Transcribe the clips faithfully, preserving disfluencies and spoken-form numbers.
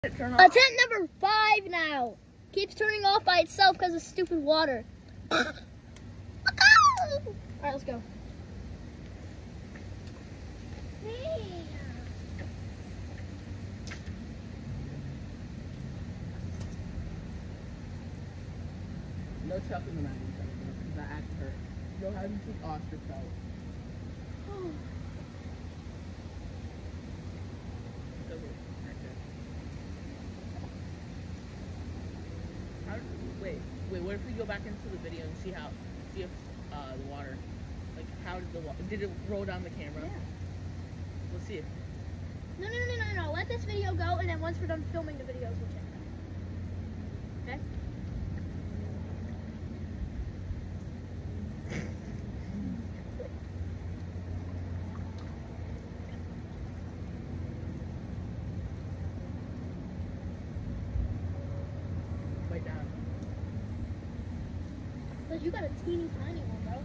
Turn off. Attempt number five now. Keeps turning off by itself because of stupid water. Alright, let's go. No chuck in the mountain. That act hurt. No having to ostrich out. How did, wait, wait. What if we go back into the video and see how, see if uh, the water, like how did the water, did it roll down the camera? Yeah. Let's see it. No, no, no, no, no. Let this video go, and then once we're done filming the videos, we'll check it out. Okay? Right down. But you got a teeny tiny one, bro.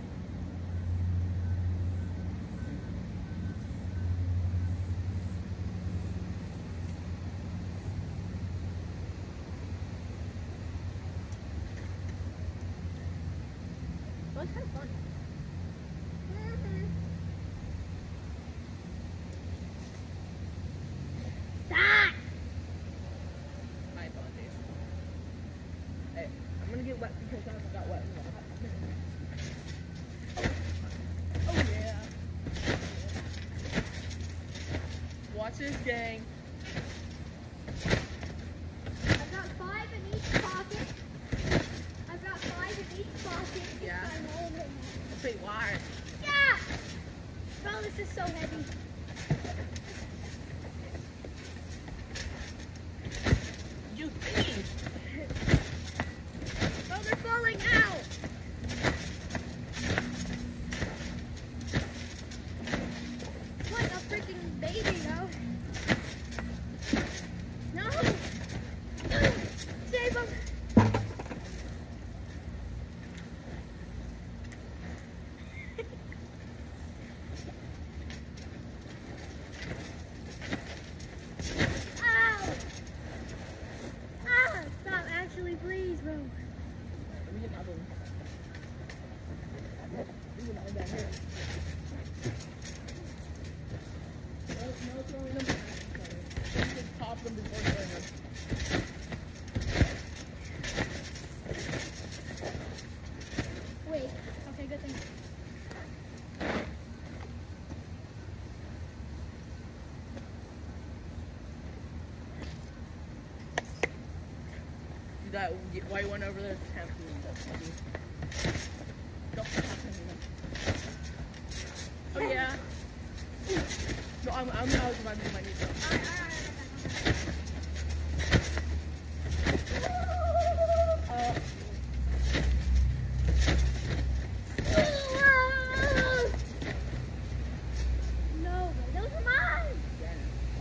Well, it's kind of fun. Stop! My apologies. Hey, I'm gonna get wet because I got wet. Oh yeah. Watch this, gang. I've got five in each pocket. I've got five in each pocket. Yeah. I'm holding them. Wait, why? Yeah! Bro, this is so heavy. You thief! Oh, they're falling out! What a freaking baby, no? No! No! Save them! Ow! Ah! Stop, actually, please, bro. Let me get another one. Let me get another down here. No, no throwing them. Sorry. Just pop them before throwing them. Wait. Okay, good thing. Do that while you went over there. Have to that's funny. Don't stop them. Oh yeah. No, I'm I'm I was about to do my knee jump. Alright, alright, Uh, no, those are mine! yeah.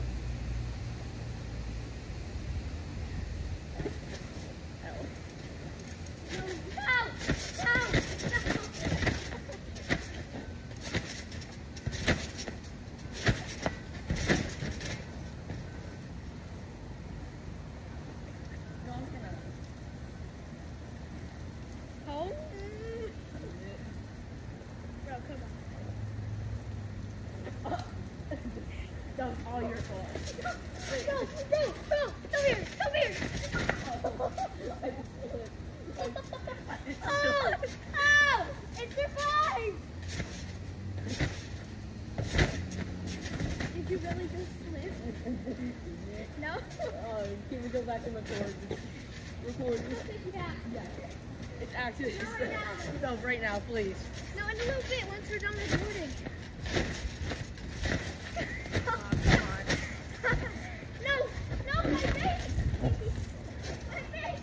Hell. No, no, no, no. No, I'm gonna. Home? Bro, come on. That was all your fault. Wait. Bro, bro, bro, come here, come here. I just slipped. I just Oh, slipped. ow, it survived. Did you really just slip? No? Oh, can we go back and record? Record. Yeah. Yeah. It's actually just no, right now, please. No, in a little bit, once we're done recording. Oh, come on. No, no, my face. My face.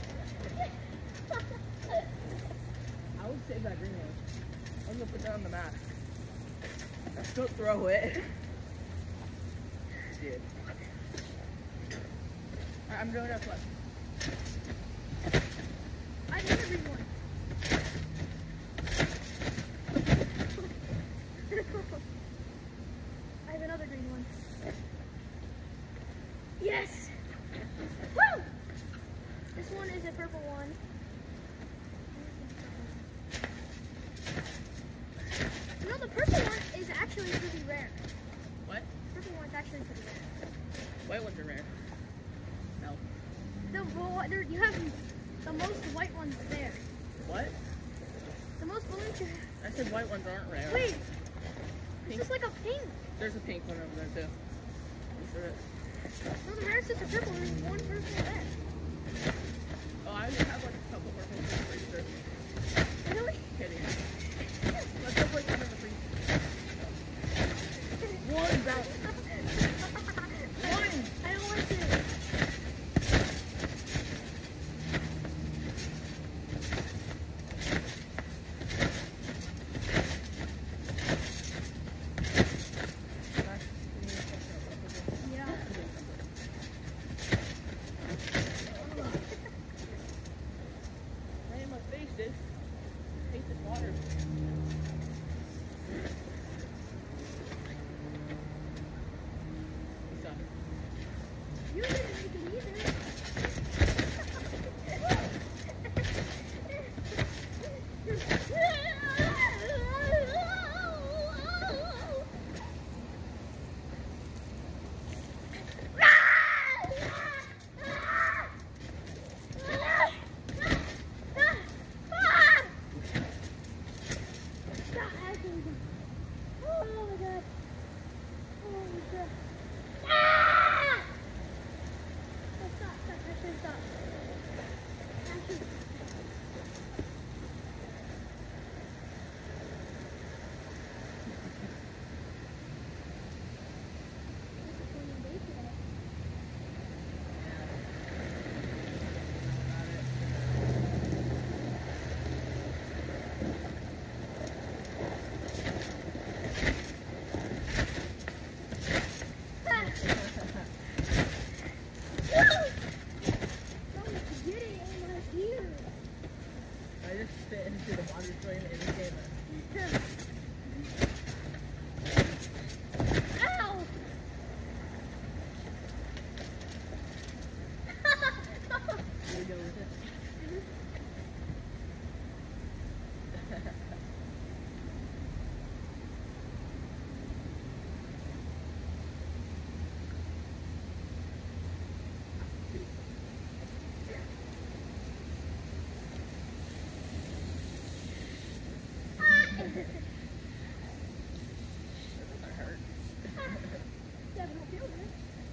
I would save that green one. I'm gonna put that on the mat. Don't throw it. Dude. Alright, I'm doing that flip. I need a green one. I have another green one. Yes! one is a purple one. You know, the purple one is actually pretty rare. What? Purple one's actually pretty rare. White ones are rare. No. The well, there you have the most white ones there. What? The most balloons you I said white ones aren't rare. Wait, Pink. it's just like a pink. There's a pink one over there too. You sure it? No, the rarest is a purple. There's one purple there. Oh, I just have like a couple purple ones in the freezer. Really? Kidding. Let's go put some in the freezer. One's out. One. I don't want to. Yeah. Right in my face, dude. I hate this water. What's up? You didn't make it either. Oh my god. Oh my god. Ah! Oh, stop, stop, actually stop. Actually. Disappointing day today. Ah! Someone's getting in my ear. I just spit into the water stream and it came out. Ow! Here we go with it. That doesn't hurt. Yeah, but don't feel good.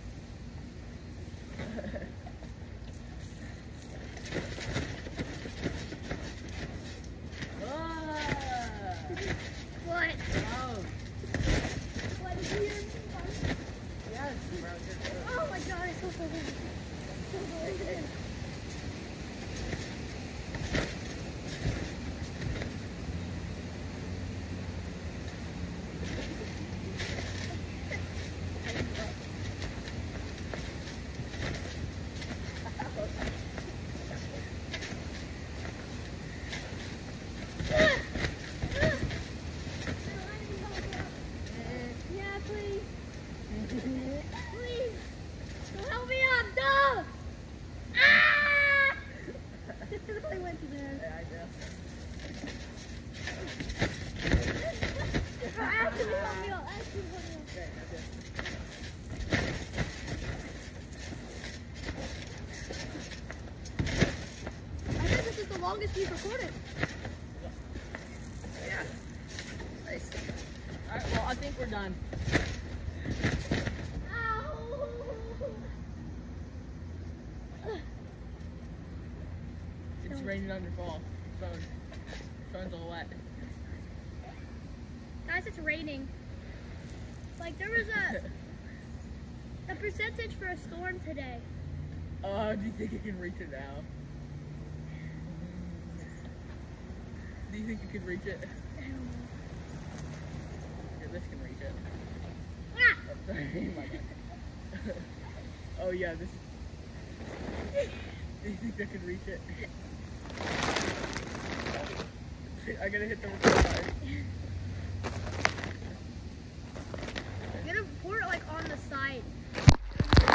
Ah! What? Oh, What is here? yes, bro. You're good. Oh my god, it's so so good. So good. Yeah, please. Please. Don't help me up. No. Ah! I went to there. Yeah, I guess. Actually, help me up. Actually, help me up. Okay, I guess. I think this is the longest we've recorded. Yeah. Nice. Alright, well, I think we're done. Ow! It's raining on your fall. Phone. Phone's all wet. Guys, it's raining. Like, there was a, a percentage for a storm today. Oh, do you think you can reach it now? Do you think you can reach it? I don't know. Yeah, this can reach it. Ah! Oh, sorry, my bad. Oh yeah, this. Do you think I can reach it? I gotta hit the record button. I'm gonna pour it like on the side.